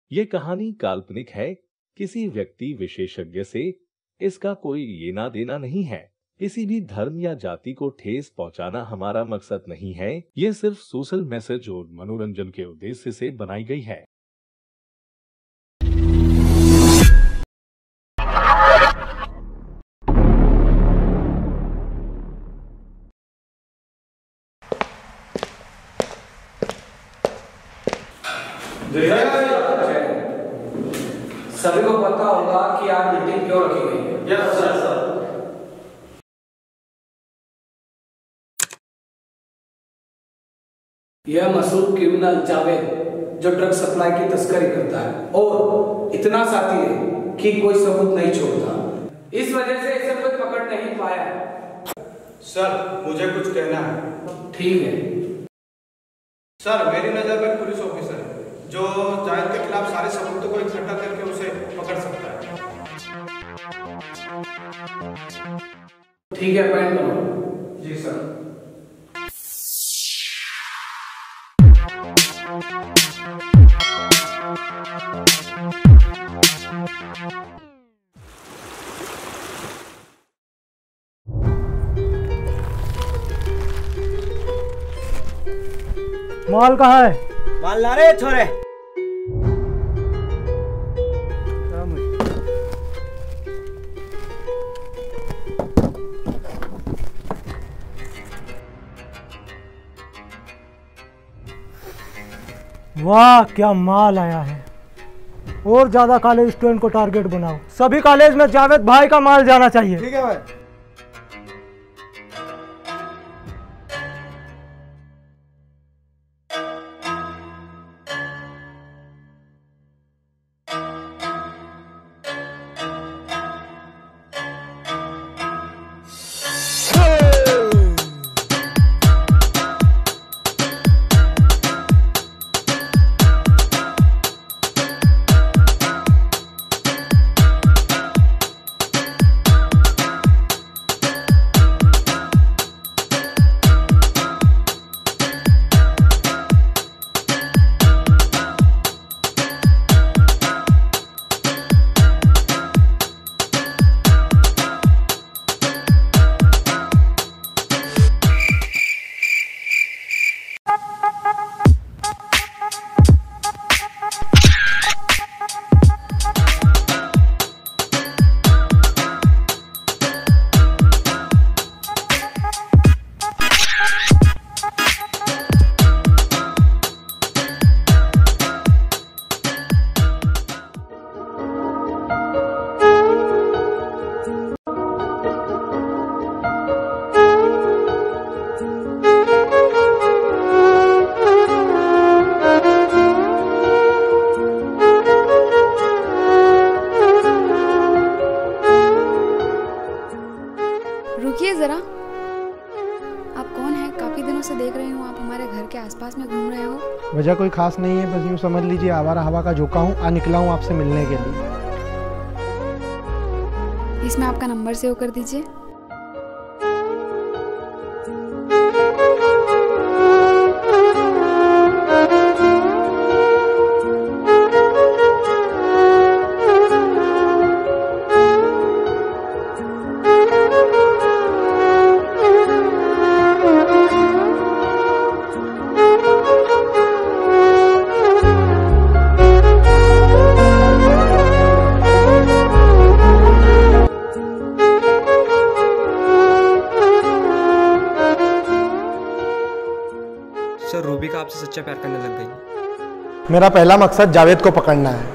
ये कहानी काल्पनिक है, किसी व्यक्ति विशेषज्ञ से इसका कोई लेना देना नहीं है। किसी भी धर्म या जाति को ठेस पहुंचाना हमारा मकसद नहीं है। ये सिर्फ सोशल मैसेज और मनोरंजन के उद्देश्य से बनाई गई है। सभी को पता होगा कि आज मीटिंग क्यों रखी गई है। Yes sir. यह मशहूर क्रिमिनल जावेद जो ड्रग सप्लाई की तस्करी करता है और इतना साथी है कि कोई सबूत नहीं छोड़ता। इस वजह से इसे कोई पकड़ नहीं पाया। सर मुझे कुछ कहना है। ठीक है सर, मेरी नजर में पुलिस ऑफिसर है जो जावेद के खिलाफ सारे सबूतों को इकट्ठा करके उसे पकड़ सकता है। ठीक है, पॉइंट करो। जी सर। माल कहाँ है? माल ला रहे छोरे। वाह क्या माल आया है। और ज्यादा कॉलेज स्टूडेंट को टारगेट बनाओ। सभी कॉलेज में जावेद भाई का माल जाना चाहिए। ठीक है भाई। रुकिए जरा, आप कौन है? काफी दिनों से देख रही हूँ आप हमारे घर के आसपास में घूम रहे हो। वजह कोई खास नहीं है, बस यूँ समझ लीजिए आवारा हवा का झोंका हूँ। आ निकला हूँ आपसे मिलने के लिए। इसमें आपका नंबर सेव कर दीजिए। सर, रूबी का आपसे सच्चा प्यार करने लग गई। मेरा पहला मकसद जावेद को पकड़ना है।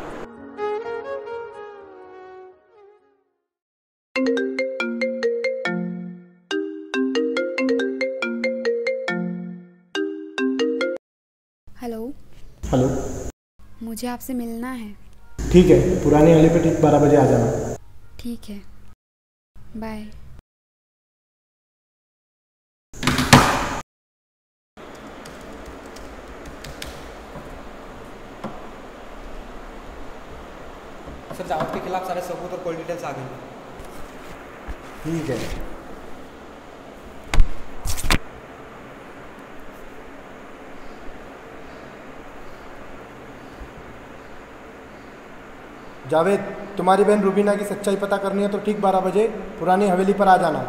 हेलो। हेलो। मुझे आपसे मिलना है। ठीक है, पुरानी वाली पे ठीक 12 बजे आ जाना। ठीक है, बाय। सर, जावेद के खिलाफ सारे सबूत और कॉल डिटेल्स आ गई हैं। ठीक है। जावेद, तुम्हारी बहन रूबीना की सच्चाई पता करनी है तो ठीक 12 बजे पुरानी हवेली पर आ जाना।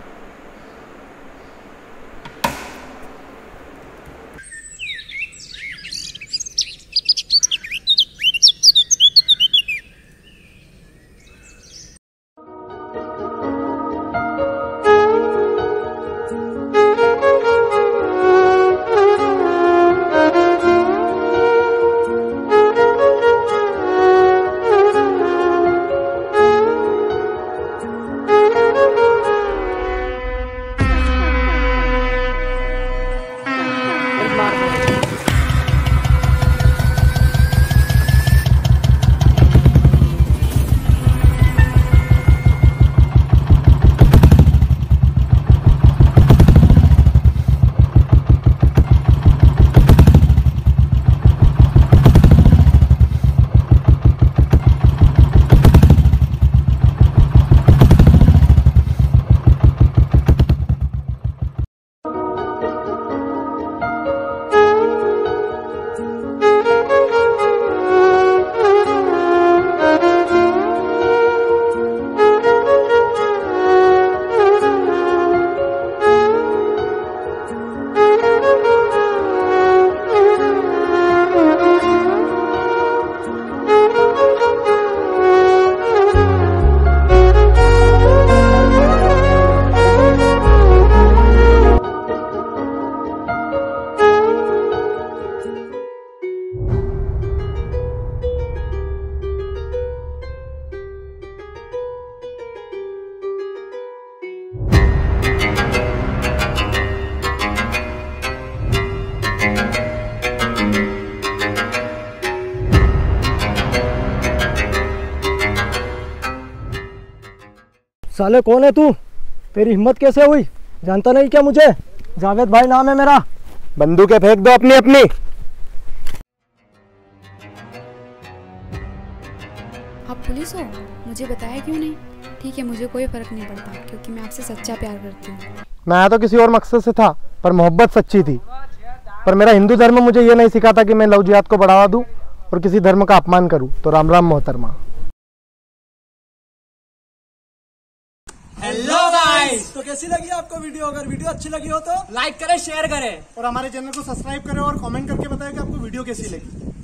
साले कौन है तू? तेरी हिम्मत कैसे हुई? जानता नहीं क्या मुझे? जावेद भाई नाम है मेरा। बंदूकें फेंक दो अपनी अपनी। आप पुलिस हो? मुझे बताया क्यों नहीं? ठीक है, मुझे कोई फर्क नहीं पड़ता क्योंकि मैं आपसे सच्चा प्यार करती हूँ। मैं आया तो किसी और मकसद से था, पर मोहब्बत सच्ची थी। पर मेरा हिंदू धर्म मुझे ये नहीं सिखाता कि मैं लव जिहाद को बढ़ावा दूं और किसी धर्म का अपमान करूं। तो राम राम मोहतरमा। हेलो गाइस, तो कैसी लगी आपको वीडियो? अगर वीडियो अच्छी लगी हो तो लाइक करें, शेयर करें और हमारे चैनल को सब्सक्राइब करें और कमेंट करके बताएं कि आपको वीडियो कैसी लगी।